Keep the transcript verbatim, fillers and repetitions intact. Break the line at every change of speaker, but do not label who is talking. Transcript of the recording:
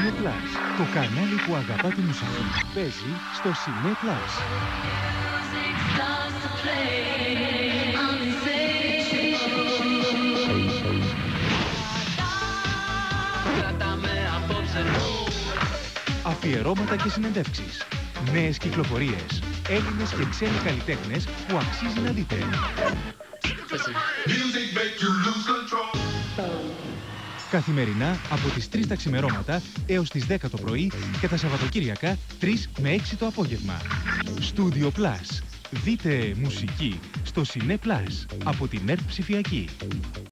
Cineplus, το κανάλι που αγαπά τη μουσική, παίζει στο Cineplus. Αφιερώματα και συνεντεύξεις, νέες κυκλοφορίες, Έλληνες και ξένοι καλλιτέχνες που αξίζει να δείτε. Καθημερινά από τις τρεις τα ξημερώματα έως τις δέκα το πρωί και τα Σαββατοκύριακα τρεις με έξι το απόγευμα. Studio Plus. Δείτε μουσική στο Cineplus από την ΕΡΤ Ψηφιακή.